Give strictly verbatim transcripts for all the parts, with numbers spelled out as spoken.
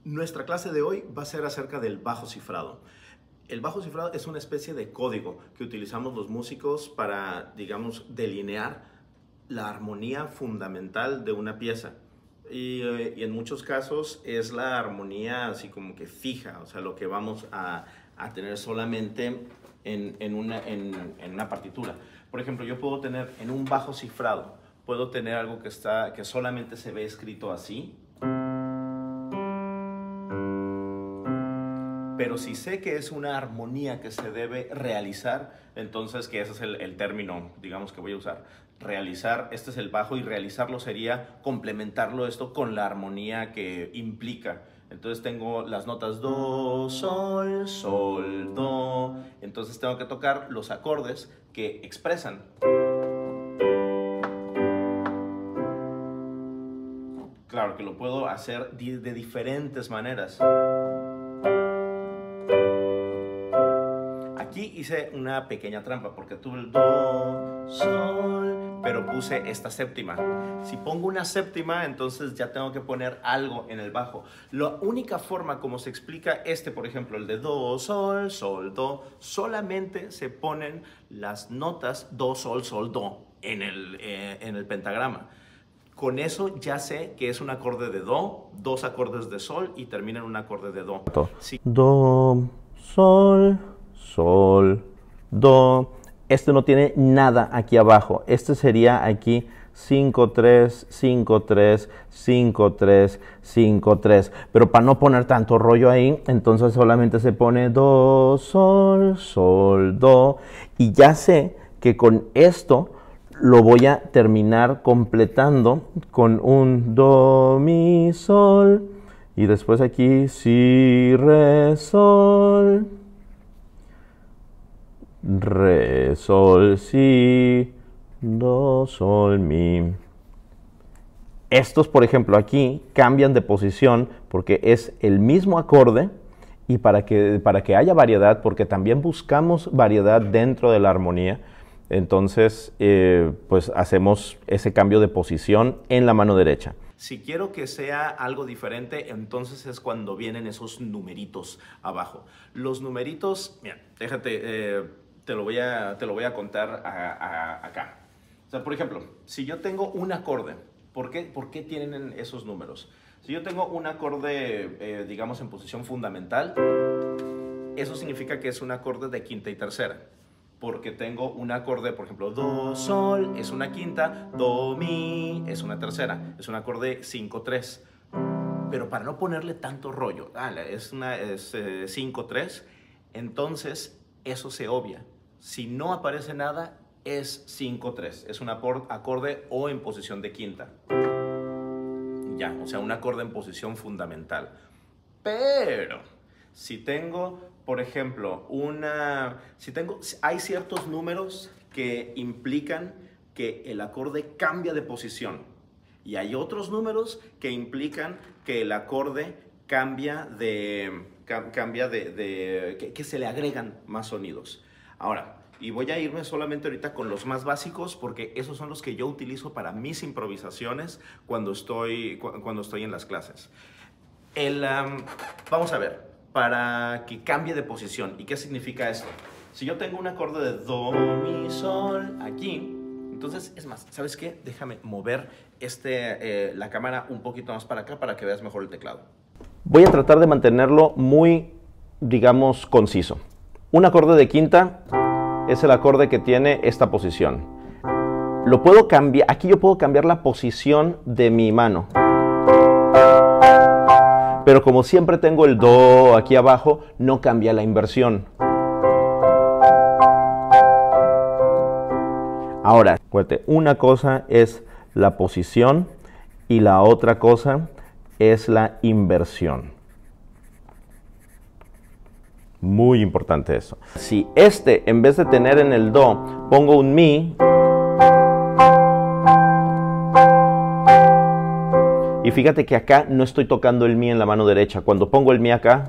Nuestra clase de hoy va a ser acerca del bajo cifrado. El bajo cifrado es una especie de código que utilizamos los músicos para, digamos, delinear la armonía fundamental de una pieza. Y, eh, y en muchos casos es la armonía así como que fija, o sea, lo que vamos a, a tener solamente en, en, una, en, en una partitura. Por ejemplo, yo puedo tener en un bajo cifrado, puedo tener algo que, está, que solamente se ve escrito así. Pero si sé que es una armonía que se debe realizar, entonces que ese es el, el término, digamos, que voy a usar. Realizar, este es el bajo, y realizarlo sería complementarlo esto con la armonía que implica. Entonces tengo las notas do, sol, sol, do. Entonces tengo que tocar los acordes que expresan. Claro que lo puedo hacer de diferentes maneras. Aquí hice una pequeña trampa porque tuve el do, sol, pero puse esta séptima. Si pongo una séptima, entonces ya tengo que poner algo en el bajo. La única forma como se explica este, por ejemplo, el de do, sol, sol, do, solamente se ponen las notas do, sol, sol, do en el, eh, en el pentagrama. Con eso ya sé que es un acorde de do, dos acordes de sol y termina en un acorde de do. Sí. Do, sol, sol, do. Este no tiene nada aquí abajo. Este sería aquí cinco, tres, cinco, tres, cinco, tres, cinco, tres. Pero para no poner tanto rollo ahí, entonces solamente se pone do, sol, sol, do. Y ya sé que con esto lo voy a terminar completando con un do, mi, sol. Y después aquí si, re, sol. Re, sol, si, do, sol, mi. Estos, por ejemplo, aquí cambian de posición porque es el mismo acorde, y para que, para que haya variedad, porque también buscamos variedad dentro de la armonía, entonces eh, pues hacemos ese cambio de posición en la mano derecha. Si quiero que sea algo diferente, entonces es cuando vienen esos numeritos abajo. Los numeritos, mira, déjate, eh, te, lo voy a, te lo voy a contar a, a, acá. O sea, por ejemplo, si yo tengo un acorde, ¿por qué, por qué tienen esos números? Si yo tengo un acorde, eh, digamos, en posición fundamental, eso significa que es un acorde de quinta y tercera. Porque tengo un acorde, por ejemplo, do, sol, es una quinta, do, mi, es una tercera, es un acorde cinco, tres. Pero para no ponerle tanto rollo, ah, es, una, es eh, cinco, tres, entonces eso se obvia. Si no aparece nada, es cinco, tres, es un acorde o en posición de quinta. Ya, o sea, un acorde en posición fundamental. Pero si tengo, por ejemplo, una, si tengo, hay ciertos números que implican que el acorde cambia de posición, y hay otros números que implican que el acorde cambia de, cambia de, de que, que se le agregan más sonidos. Ahora, y voy a irme solamente ahorita con los más básicos, porque esos son los que yo utilizo para mis improvisaciones cuando estoy, cuando estoy en las clases. El, um, vamos a ver. Para que cambie de posición. ¿Y qué significa esto? Si yo tengo un acorde de do, mi, sol aquí, entonces, es más, ¿sabes qué? Déjame mover este, eh, la cámara un poquito más para acá para que veas mejor el teclado. Voy a tratar de mantenerlo muy, digamos, conciso. Un acorde de quinta es el acorde que tiene esta posición. Lo puedo cambiar, aquí yo puedo cambiar la posición de mi mano. Pero como siempre tengo el do aquí abajo, no cambia la inversión. Ahora, acuérdate, una cosa es la posición y la otra cosa es la inversión. Muy importante eso. Si este, en vez de tener en el do, pongo un mi, y fíjate que acá no estoy tocando el mi en la mano derecha. Cuando pongo el mi acá,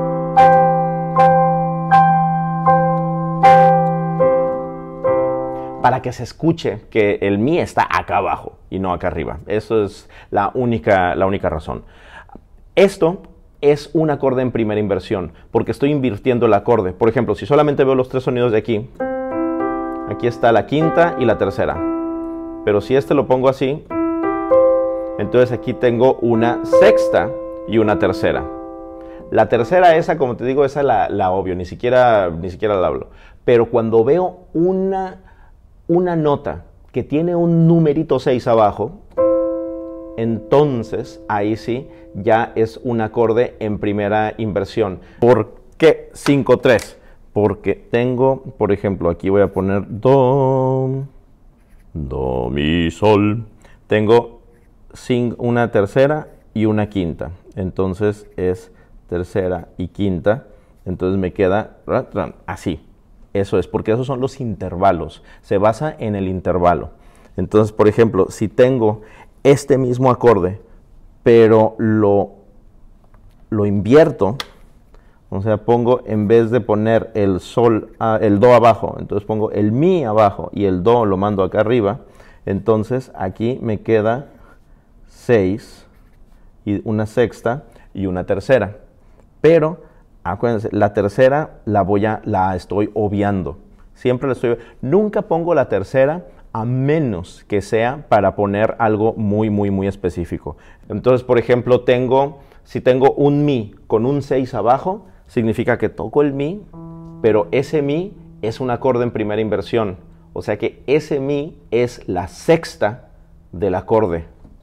para que se escuche que el mi está acá abajo y no acá arriba. Eso es la única, la única razón. Esto es un acorde en primera inversión, porque estoy invirtiendo el acorde. Por ejemplo, si solamente veo los tres sonidos de aquí, aquí está la quinta y la tercera. Pero si este lo pongo así, entonces aquí tengo una sexta y una tercera. La tercera, esa, como te digo, esa la, la obvio, ni siquiera, ni siquiera la hablo. Pero cuando veo una, una nota que tiene un numerito seis abajo, entonces ahí sí ya es un acorde en primera inversión. ¿Por qué cinco tres? Porque tengo, por ejemplo, aquí voy a poner do, do, mi, sol. Tengo una tercera y una quinta. Entonces es tercera y quinta. Entonces me queda así. Eso es, porque esos son los intervalos. Se basa en el intervalo. Entonces, por ejemplo, si tengo este mismo acorde, pero lo, lo invierto, o sea, pongo, en vez de poner el sol, a, el do abajo, entonces pongo el mi abajo y el do lo mando acá arriba, entonces aquí me queda seis, y una sexta y una tercera. Pero, acuérdense, la tercera la, voy a, la estoy obviando. Siempre la estoy, nunca pongo la tercera a menos que sea para poner algo muy, muy, muy específico. Entonces, por ejemplo, tengo, si tengo un mi con un seis abajo, significa que toco el mi, pero ese mi es un acorde en primera inversión. O sea que ese mi es la sexta del acorde.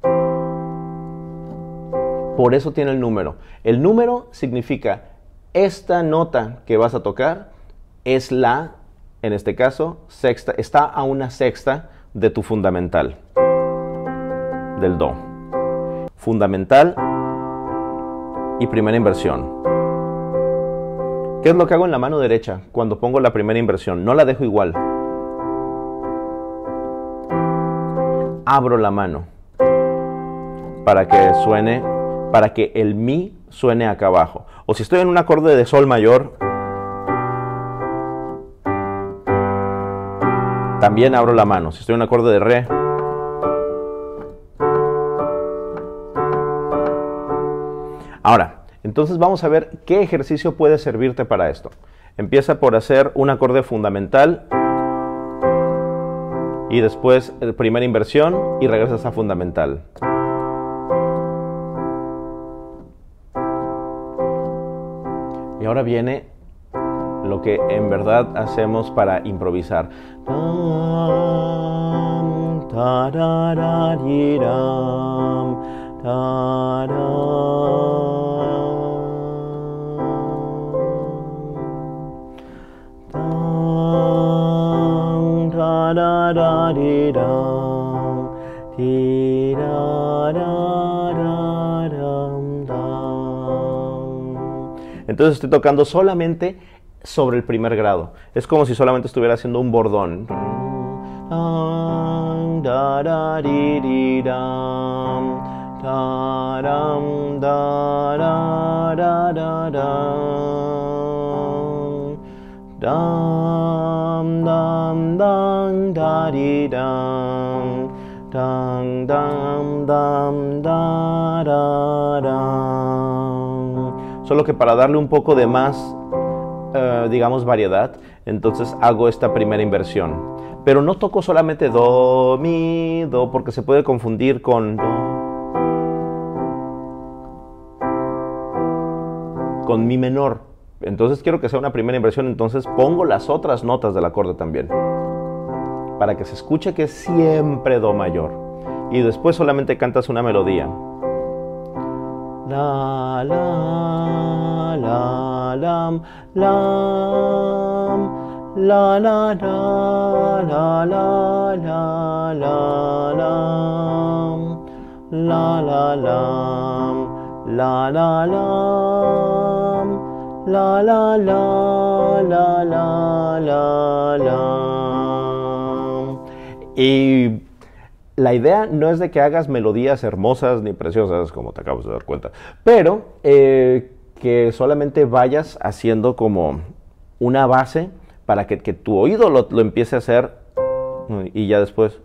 Por eso tiene el número. El número significa esta nota que vas a tocar es la, en este caso, sexta, está a una sexta de tu fundamental, del do. Fundamental y primera inversión. ¿Qué es lo que hago en la mano derecha cuando pongo la primera inversión? No la dejo igual. Abro la mano para que suene, para que el mi suene acá abajo. O si estoy en un acorde de sol mayor, también abro la mano. Si estoy en un acorde de re, ahora, entonces vamos a ver qué ejercicio puede servirte para esto. Empieza por hacer un acorde fundamental y después primera inversión y regresas a fundamental. Y ahora viene lo que en verdad hacemos para improvisar. Entonces estoy tocando solamente sobre el primer grado. Es como si solamente estuviera haciendo un bordón. Solo que para darle un poco de más, uh, digamos, variedad, entonces hago esta primera inversión. Pero no toco solamente do, mi, do, porque se puede confundir con do, con mi menor. Entonces quiero que sea una primera inversión, entonces pongo las otras notas del acorde también, para que se escuche que es siempre do mayor. Y después solamente cantas una melodía. La, la, la, lam, lam, la, la, la, la, la, la, la, lam, la, la, lam, la, la, lam, la, la, la, la, la, la, lam. Y la idea no es de que hagas melodías hermosas ni preciosas, como te acabas de dar cuenta, pero eh, que solamente vayas haciendo como una base para que, que tu oído lo, lo empiece a hacer y ya después.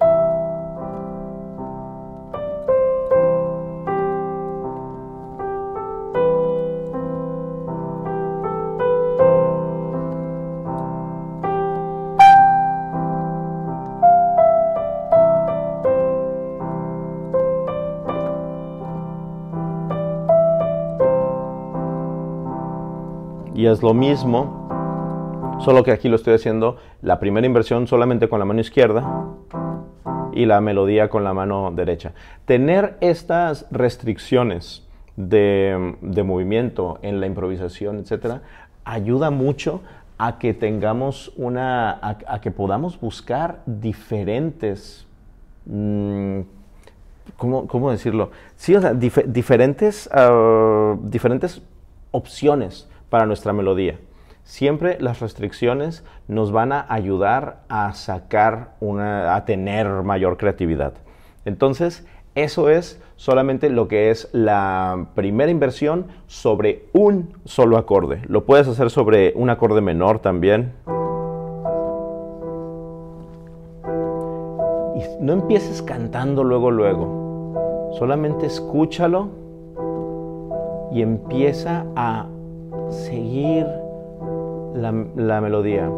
Y es lo mismo, solo que aquí lo estoy haciendo la primera inversión solamente con la mano izquierda y la melodía con la mano derecha. Tener estas restricciones de, de movimiento en la improvisación, etcétera, ayuda mucho a que tengamos una, a, a que podamos buscar diferentes, mmm, ¿cómo, cómo decirlo? Sí, o sea, dif diferentes, uh, diferentes opciones para nuestra melodía. Siempre las restricciones nos van a ayudar a sacar una, a tener mayor creatividad. Entonces, eso es solamente lo que es la primera inversión sobre un solo acorde. Lo puedes hacer sobre un acorde menor también. Y no empieces cantando luego, luego. Solamente escúchalo y empieza a seguir la, la melodía.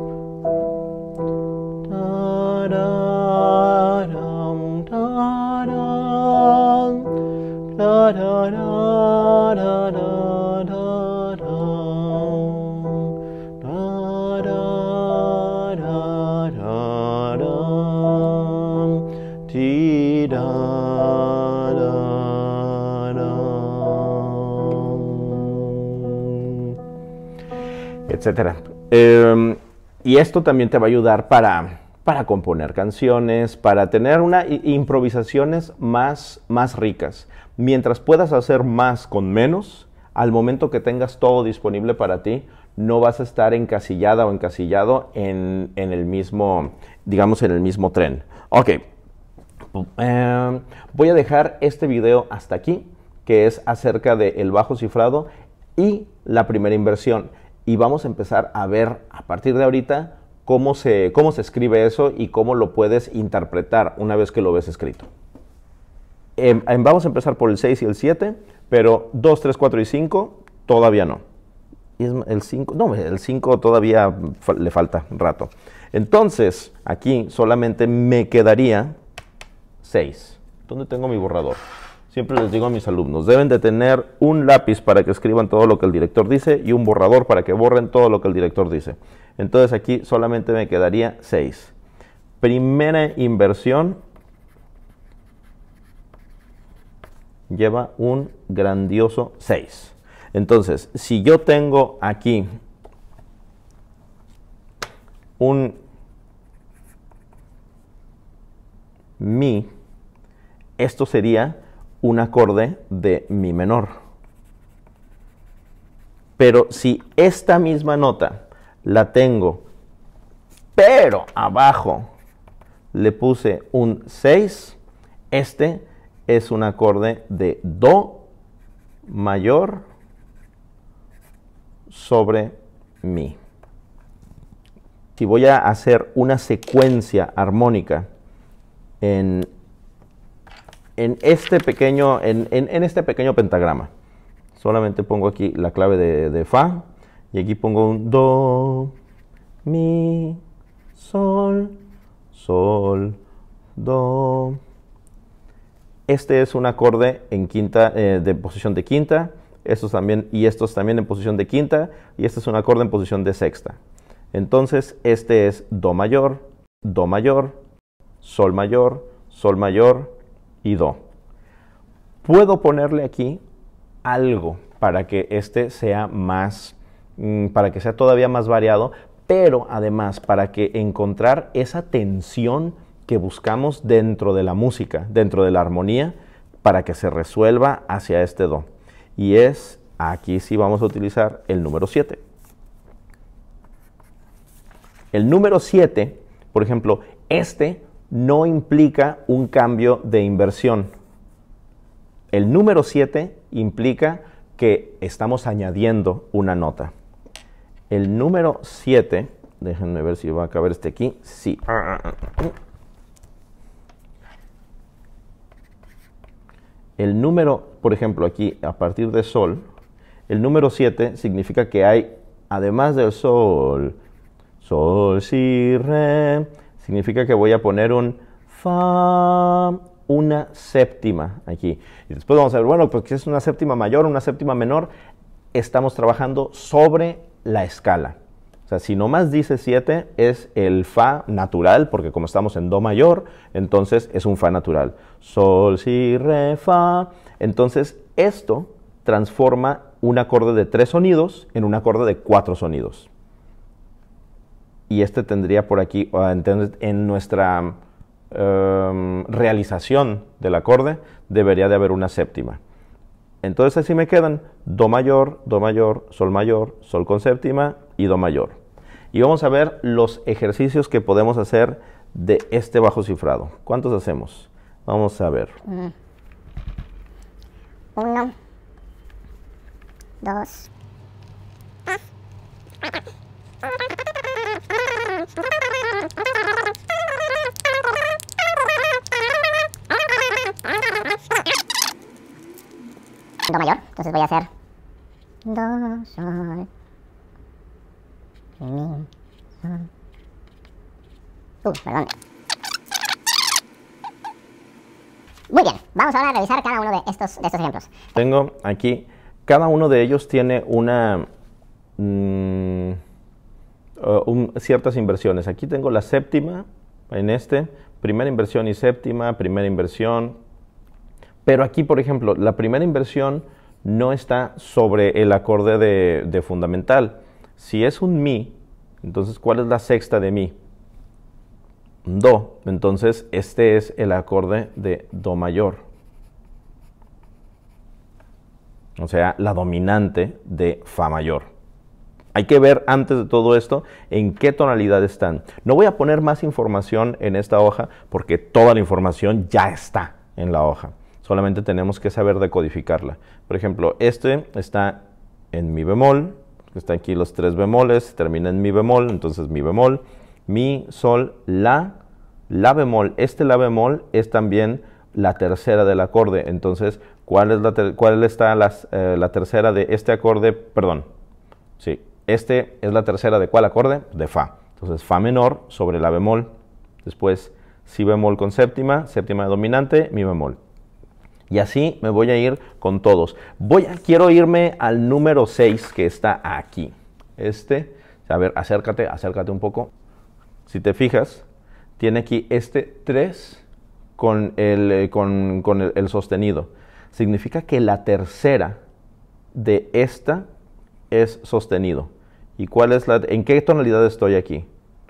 Etcétera. Eh, y esto también te va a ayudar para, para componer canciones, para tener una, improvisaciones más, más ricas. Mientras puedas hacer más con menos, al momento que tengas todo disponible para ti, no vas a estar encasillada o encasillado en, en el mismo, digamos, en el mismo tren. Ok, eh, voy a dejar este video hasta aquí, que es acerca del bajo cifrado y la primera inversión. Y vamos a empezar a ver a partir de ahorita cómo se, cómo se escribe eso y cómo lo puedes interpretar una vez que lo ves escrito. Eh, vamos a empezar por el seis y el siete, pero dos, tres, cuatro y cinco todavía no. Y es el cinco, no, el cinco todavía fa le falta rato. Entonces, aquí solamente me quedaría seis. ¿Dónde tengo mi borrador? Siempre les digo a mis alumnos, deben de tener un lápiz para que escriban todo lo que el director dice y un borrador para que borren todo lo que el director dice. Entonces aquí solamente me quedaría seis. Primera inversión lleva un grandioso seis. Entonces, si yo tengo aquí un mi, esto sería un acorde de mi menor. Pero si esta misma nota la tengo, pero abajo le puse un seis, este es un acorde de do mayor sobre mi. Si voy a hacer una secuencia armónica en En este, pequeño, en, en, en este pequeño pentagrama, solamente pongo aquí la clave de, de Fa y aquí pongo un Do, Mi, Sol, Sol, Do. Este es un acorde en quinta, eh, de posición de quinta, estos también, y estos también en posición de quinta, y este es un acorde en posición de sexta. Entonces este es Do mayor, Do mayor, Sol mayor, Sol mayor, y do. Puedo ponerle aquí algo para que este sea más, para que sea todavía más variado, pero además para que encontrar esa tensión que buscamos dentro de la música, dentro de la armonía, para que se resuelva hacia este do. Y es, aquí sí vamos a utilizar el número siete. El número siete, por ejemplo, este no implica un cambio de inversión. El número siete implica que estamos añadiendo una nota. El número siete, déjenme ver si va a caber este aquí. Sí. El número, por ejemplo, aquí a partir de sol, el número siete significa que hay, además del sol, sol, si, re, significa que voy a poner un fa, una séptima aquí. Y después vamos a ver, bueno, pues que es una séptima mayor, una séptima menor. Estamos trabajando sobre la escala. O sea, si nomás dice siete, es el fa natural, porque como estamos en do mayor, entonces es un fa natural. Sol, si, re, fa. Entonces, esto transforma un acorde de tres sonidos en un acorde de cuatro sonidos. Y este tendría por aquí, entonces, en nuestra um, realización del acorde, debería de haber una séptima. Entonces así me quedan do mayor, do mayor, sol mayor, sol con séptima y do mayor. Y vamos a ver los ejercicios que podemos hacer de este bajo cifrado. ¿Cuántos hacemos? Vamos a ver. Uno, dos, do mayor, entonces voy a hacer do, sol, mi, sol. Uh, perdón. Muy bien, vamos ahora a revisar cada uno de estos, de estos ejemplos. Tengo aquí, cada uno de ellos tiene una mmm, uh, un, ciertas inversiones. Aquí tengo la séptima, en este, primera inversión y séptima, primera inversión. Pero aquí, por ejemplo, la primera inversión no está sobre el acorde de, de fundamental. Si es un mi, entonces, ¿cuál es la sexta de mi? Do. Entonces, este es el acorde de do mayor. O sea, la dominante de fa mayor. Hay que ver antes de todo esto en qué tonalidad están. No voy a poner más información en esta hoja porque toda la información ya está en la hoja. Solamente tenemos que saber decodificarla. Por ejemplo, este está en mi bemol, está aquí los tres bemoles, termina en mi bemol, entonces mi bemol, mi, sol, la, la bemol. Este la bemol es también la tercera del acorde. Entonces, ¿cuál es la, ter cuál está las, eh, la tercera de este acorde? Perdón, sí, este es la tercera de ¿cuál acorde? De fa. Entonces, fa menor sobre la bemol. Después, si bemol con séptima, séptima dominante, mi bemol. Y así me voy a ir con todos. Voy a, quiero irme al número seis que está aquí. Este, a ver, acércate, acércate un poco. Si te fijas, tiene aquí este tres con el, con, con el, el sostenido. Significa que la tercera de esta es sostenido. ¿Y cuál es la, en qué tonalidad estoy aquí?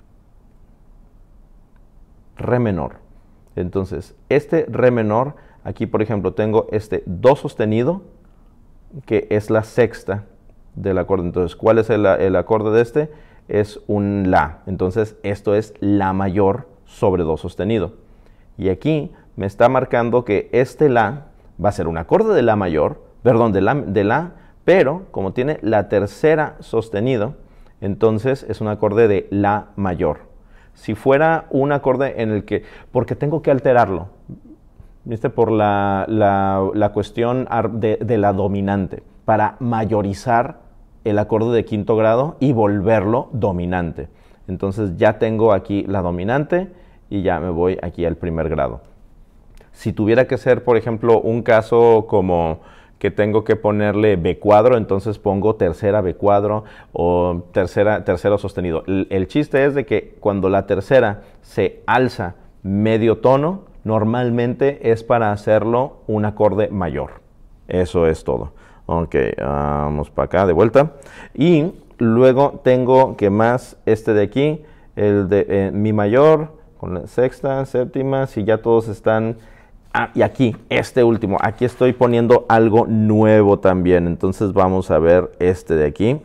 Re menor. Entonces, este re menor, aquí por ejemplo tengo este do sostenido, que es la sexta del acorde. Entonces, ¿cuál es el, el acorde de este? Es un la. Entonces, esto es la mayor sobre do sostenido. Y aquí me está marcando que este la va a ser un acorde de la mayor, perdón, de la, de la, pero como tiene la tercera sostenido, entonces es un acorde de la mayor. Si fuera un acorde en el que, porque tengo que alterarlo, ¿viste? Por la, la, la cuestión de, de la dominante, para mayorizar el acorde de quinto grado y volverlo dominante. Entonces ya tengo aquí la dominante y ya me voy aquí al primer grado. Si tuviera que ser, por ejemplo, un caso como que tengo que ponerle B cuadro, entonces pongo tercera B cuadro o tercera, tercero sostenido. El, el chiste es de que cuando la tercera se alza medio tono, normalmente es para hacerlo un acorde mayor. Eso es todo. Ok, vamos para acá de vuelta. Y luego tengo que más este de aquí, el de eh, mi mayor, con la sexta, séptima, si ya todos están... Ah, y aquí, este último, aquí estoy poniendo algo nuevo también. Entonces vamos a ver este de aquí.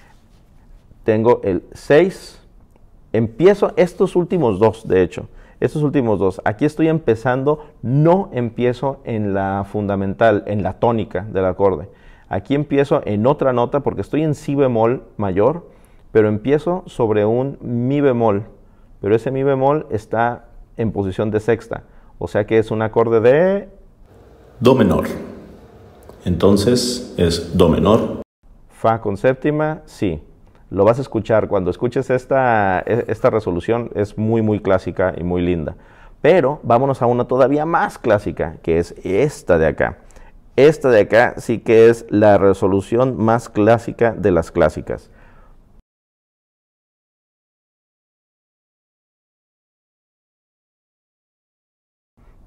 Tengo el seis. Empiezo estos últimos dos, de hecho. Estos últimos dos. Aquí estoy empezando, no empiezo en la fundamental, en la tónica del acorde. Aquí empiezo en otra nota porque estoy en si bemol mayor, pero empiezo sobre un mi bemol. Pero ese mi bemol está en posición de sexta. O sea que es un acorde de do menor. Entonces es do menor. Fa con séptima, sí. Lo vas a escuchar. Cuando escuches esta, esta resolución es muy, muy clásica y muy linda. Pero vámonos a una todavía más clásica, que es esta de acá. Esta de acá sí que es la resolución más clásica de las clásicas.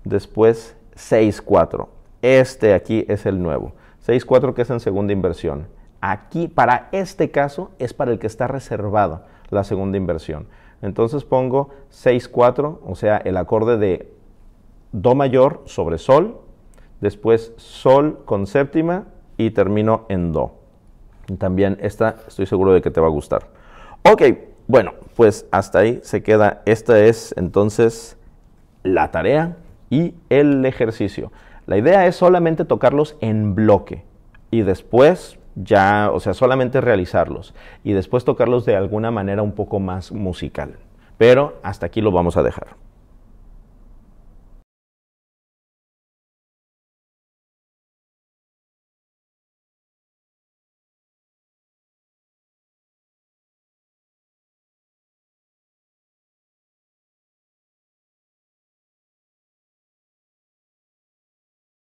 después seis cuatro. Este aquí es el nuevo. seis cuatro que es en segunda inversión. Aquí, para este caso, es para el que está reservado la segunda inversión. Entonces pongo seis cuatro, o sea, el acorde de Do mayor sobre Sol, después Sol con séptima y termino en Do. También esta estoy seguro de que te va a gustar. Ok, bueno, pues hasta ahí se queda. Esta es entonces la tarea y el ejercicio. La idea es solamente tocarlos en bloque y después ya, o sea, solamente realizarlos y después tocarlos de alguna manera un poco más musical. Pero hasta aquí lo vamos a dejar.